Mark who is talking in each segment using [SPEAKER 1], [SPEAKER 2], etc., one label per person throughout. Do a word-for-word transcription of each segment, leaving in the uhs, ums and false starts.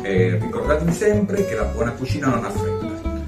[SPEAKER 1] e ricordatevi sempre che la buona cucina non ha fretta.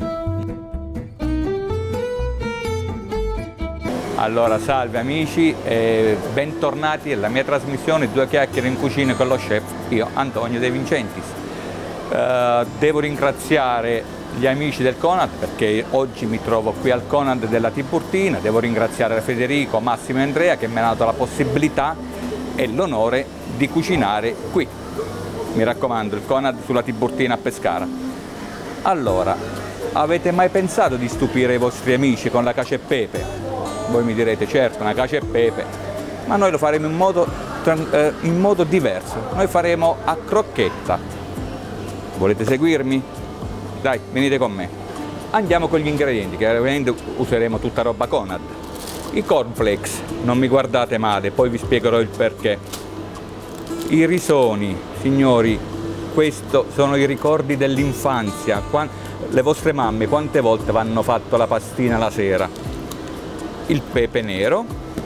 [SPEAKER 1] Allora, salve amici e bentornati alla mia trasmissione Due chiacchiere in cucina con lo chef, io Antonio De Vincentis. Uh, devo ringraziare gli amici del Conad perché oggi mi trovo qui al Conad della Tiburtina. Devo ringraziare Federico, Massimo e Andrea che mi hanno dato la possibilità e l'onore di cucinare qui. Mi raccomando, il Conad sulla Tiburtina a Pescara. Allora, avete mai pensato di stupire i vostri amici con la cacio e pepe? Voi mi direte, certo, una cacio e pepe, ma noi lo faremo in modo, eh, in modo diverso. Noi faremo a crocchetta. Volete seguirmi? Dai, venite con me. Andiamo con gli ingredienti, che ovviamente useremo tutta roba Conad. I cornflakes, non mi guardate male, poi vi spiegherò il perché. I risoni, signori, questi sono i ricordi dell'infanzia. Le vostre mamme quante volte vi hanno fatto la pastina la sera? Il pepe nero,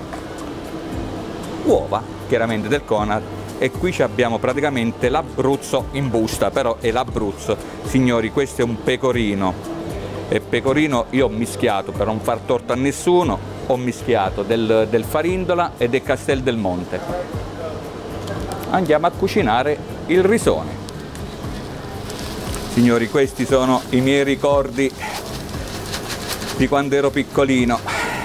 [SPEAKER 1] uova chiaramente del Conad, e qui abbiamo praticamente l'Abruzzo in busta, però è l'Abruzzo. Signori, questo è un pecorino, e pecorino io ho mischiato, per non far torto a nessuno, ho mischiato del, del Farindola e del Castel del Monte. Andiamo a cucinare il risone. Signori, questi sono i miei ricordi di quando ero piccolino,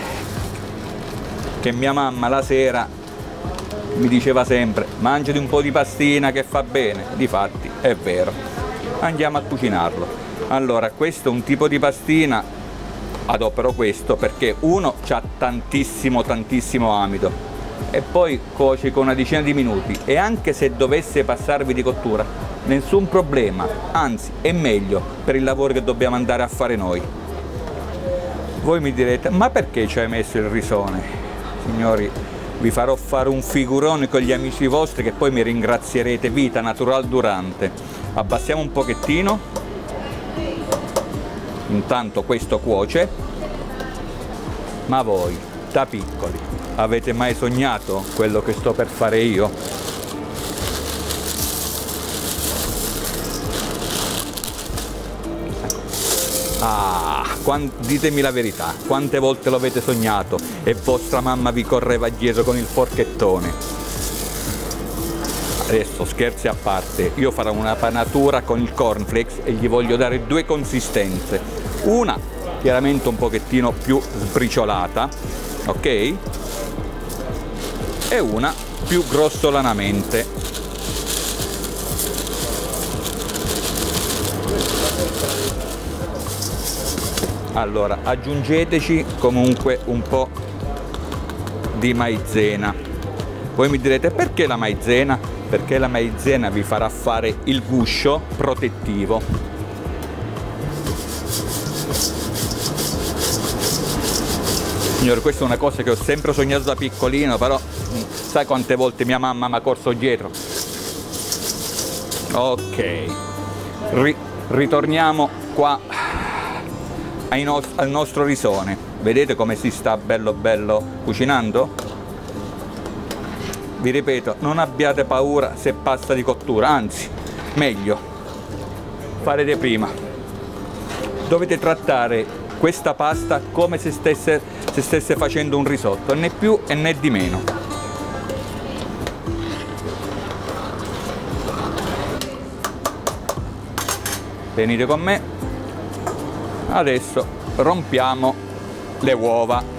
[SPEAKER 1] che mia mamma la sera mi diceva sempre: mangiati un po' di pastina che fa bene. Difatti è vero. Andiamo a cucinarlo. Allora, questo è un tipo di pastina, adopero questo perché uno c'ha tantissimo tantissimo amido e poi cuoce con una decina di minuti, e anche se dovesse passarvi di cottura nessun problema, anzi è meglio per il lavoro che dobbiamo andare a fare noi. Voi mi direte: ma perché ci hai messo il risone? Signori, vi farò fare un figurone con gli amici vostri che poi mi ringrazierete vita natural durante. Abbassiamo un pochettino, intanto questo cuoce. Ma voi, da piccoli, avete mai sognato quello che sto per fare io? Ah, ditemi la verità, quante volte lo avete sognato e vostra mamma vi correva dietro con il forchettone? Adesso, scherzi a parte, io farò una panatura con il cornflakes e gli voglio dare due consistenze. Una chiaramente un pochettino più sbriciolata, ok? E una più grossolanamente. Allora, aggiungeteci comunque un po' di maizena. Voi mi direte: perché la maizena? Perché la maizena vi farà fare il guscio protettivo. Signore, questa è una cosa che ho sempre sognato da piccolino, però sai quante volte mia mamma mi ha corso dietro? Ok, Ri- ritorniamo qua al nostro risone. Vedete come si sta bello bello cucinando? Vi ripeto, non abbiate paura se passa di cottura, anzi meglio farete prima. Dovete trattare questa pasta come se stesse, se stesse facendo un risotto, né più e né di meno. Venite con me. Adesso rompiamo le uova.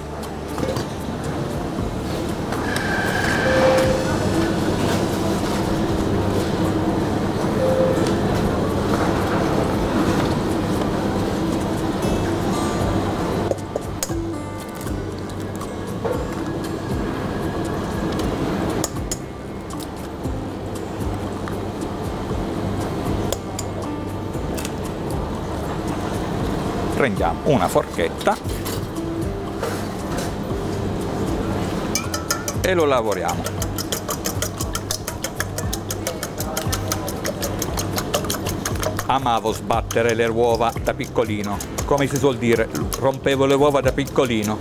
[SPEAKER 1] Prendiamo una forchetta e lo lavoriamo. Amavo sbattere le uova da piccolino, come si suol dire, rompevo le uova da piccolino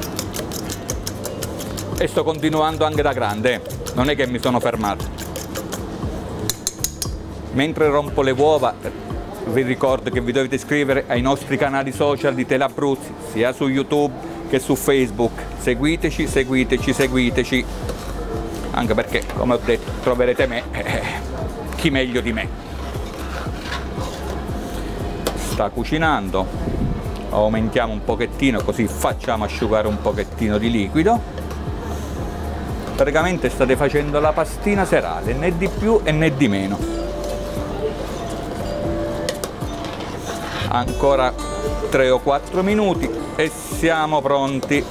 [SPEAKER 1] e sto continuando anche da grande, non è che mi sono fermato. Mentre rompo le uova vi ricordo che vi dovete iscrivere ai nostri canali social di Teleabruzzi, sia su YouTube che su Facebook. Seguiteci, seguiteci, seguiteci, anche perché, come ho detto, troverete me, eh, chi meglio di me. Sta cucinando, aumentiamo un pochettino così facciamo asciugare un pochettino di liquido. Praticamente state facendo la pastina serale, né di più e né di meno. Ancora tre o quattro minuti e siamo pronti.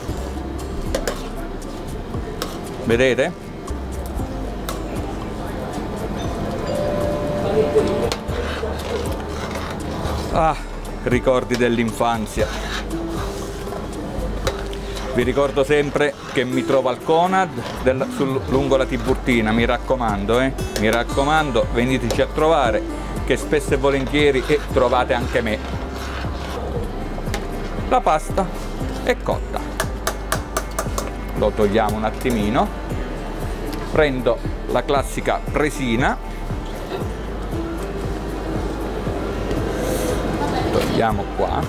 [SPEAKER 1] Vedete? Ah, ricordi dell'infanzia. Vi ricordo sempre che mi trovo al Conad del, sul, lungo la Tiburtina, mi raccomando, eh? mi raccomando, veniteci a trovare, che spesso e volentieri eh, trovate anche me. La pasta è cotta, lo togliamo un attimino, prendo la classica presina, togliamo qua,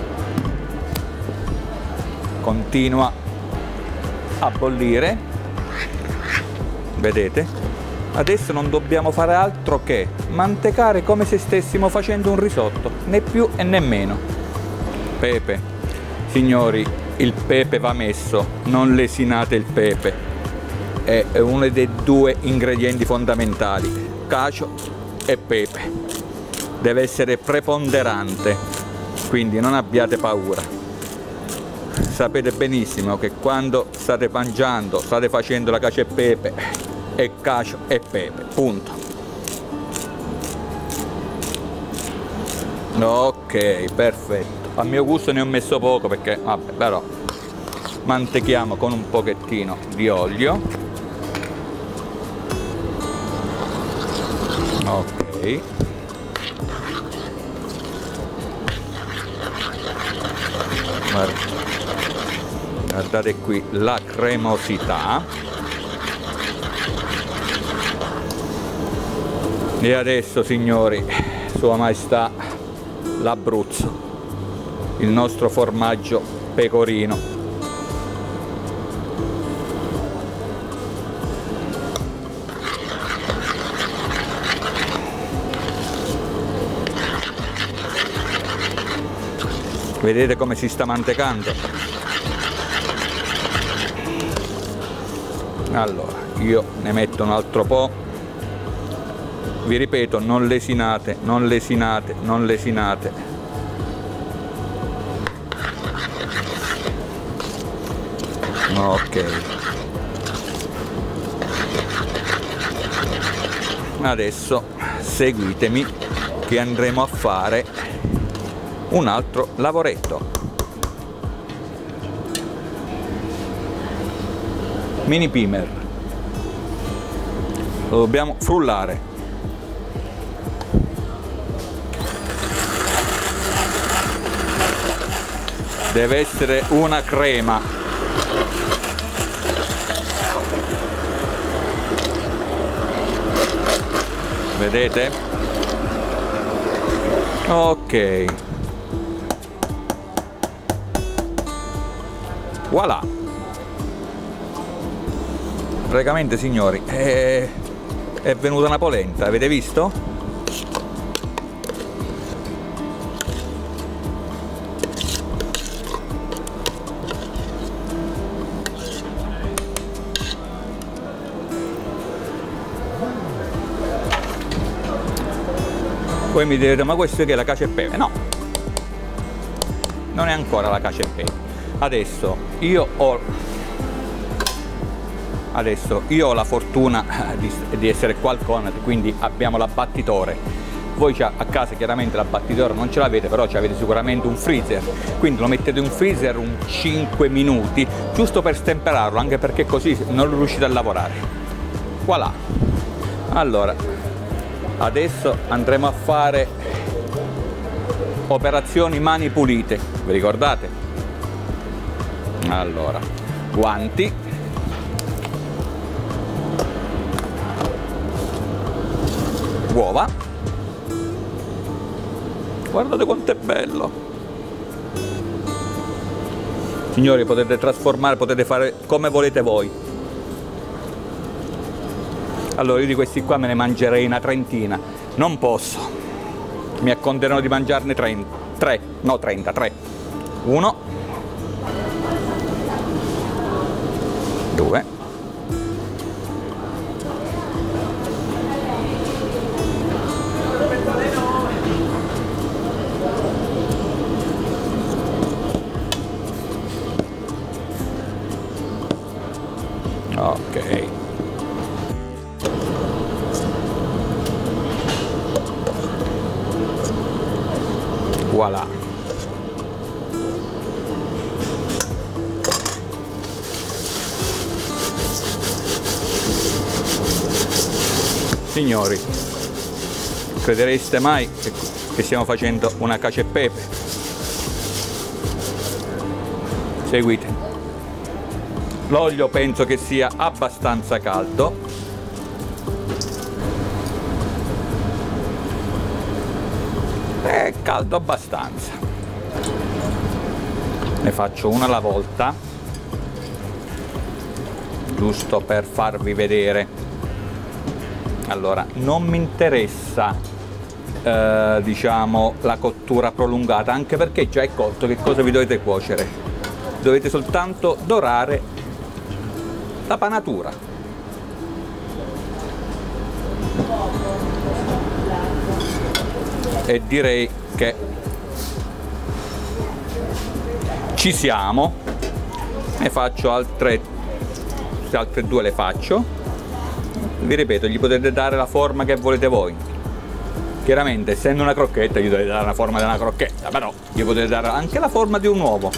[SPEAKER 1] continua a bollire, vedete? Adesso non dobbiamo fare altro che mantecare come se stessimo facendo un risotto, né più e né meno. Pepe, signori, il pepe va messo, non lesinate il pepe, è uno dei due ingredienti fondamentali, cacio e pepe, deve essere preponderante, quindi non abbiate paura. Sapete benissimo che quando state mangiando, state facendo la cacio e pepe, è cacio e pepe, punto. Ok, perfetto. A mio gusto ne ho messo poco perché, vabbè, però mantechiamo con un pochettino di olio. Ok. Guardate qui la cremosità. E adesso, signori, Sua Maestà, l'Abruzzo, il nostro formaggio pecorino. Vedete come si sta mantecando? Allora, io ne metto un altro po'. Vi ripeto, non lesinate, non lesinate, non lesinate. Ok. Adesso seguitemi che andremo a fare un altro lavoretto. Mini pimer. Lo dobbiamo frullare. Deve essere una crema. Vedete? Ok. Voilà. Praticamente, signori, è, è venuta una polenta, avete visto? Poi mi direte, ma questo che è la cacio e pepe? No, non è ancora la cacio e pepe. Adesso io ho adesso io ho la fortuna di, di essere qua al Conad, quindi abbiamo l'abbattitore. Voi a casa chiaramente l'abbattitore non ce l'avete, però avete sicuramente un freezer, quindi lo mettete in freezer un cinque minuti, giusto per stemperarlo, anche perché così non riuscite a lavorare. Voilà. Allora, adesso andremo a fare operazioni mani pulite, vi ricordate? Allora, guanti, uova, guardate quanto è bello. Signori, potete trasformare, potete fare come volete voi. Allora io di questi qua me ne mangerei una trentina, non posso, mi acconterò di mangiarne trenta, tre, no trenta, tre. Uno, due, ok. Voilà. Signori, credereste mai che, che stiamo facendo una cacio e pepe? Seguite. L'olio penso che sia abbastanza caldo. È caldo abbastanza. Ne faccio una alla volta, giusto per farvi vedere. Allora, non mi interessa eh, diciamo la cottura prolungata, anche perché già è cotto. Che cosa vi dovete cuocere? Dovete soltanto dorare la panatura. E direi che ci siamo. Ne faccio altre, altre due le faccio. Vi ripeto, gli potete dare la forma che volete voi. Chiaramente, essendo una crocchetta, gli dovete dare la forma di una crocchetta, però gli potete dare anche la forma di un uovo.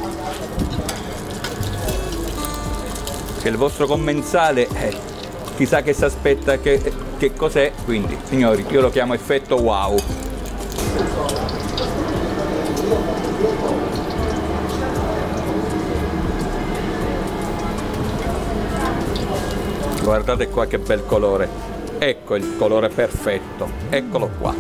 [SPEAKER 1] Che il vostro commensale eh, chissà che si aspetta, che, che cos'è. Quindi, signori, io lo chiamo effetto wow. Guardate qua che bel colore, ecco il colore perfetto, eccolo qua.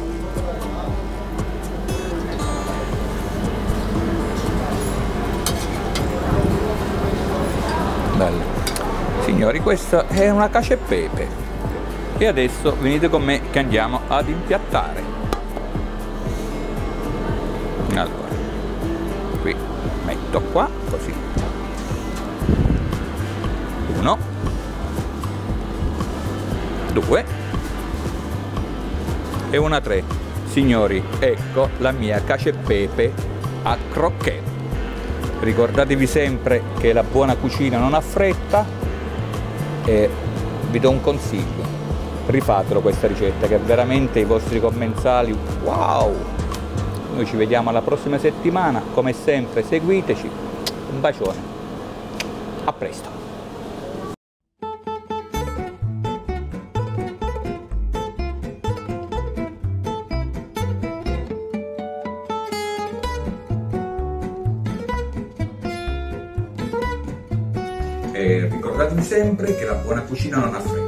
[SPEAKER 1] Bello. Signori, questa è una cacio e pepe e adesso venite con me che andiamo ad impiattare. Allora, qui metto qua così, uno, due e una tre. Signori, ecco la mia cacio e pepe a croquet. Ricordatevi sempre che la buona cucina non ha fretta e vi do un consiglio: rifatelo questa ricetta, che veramente i vostri commensali wow. Noi ci vediamo alla prossima settimana, come sempre seguiteci, un bacione, a presto. E ricordatevi sempre che la buona cucina non ha fretta.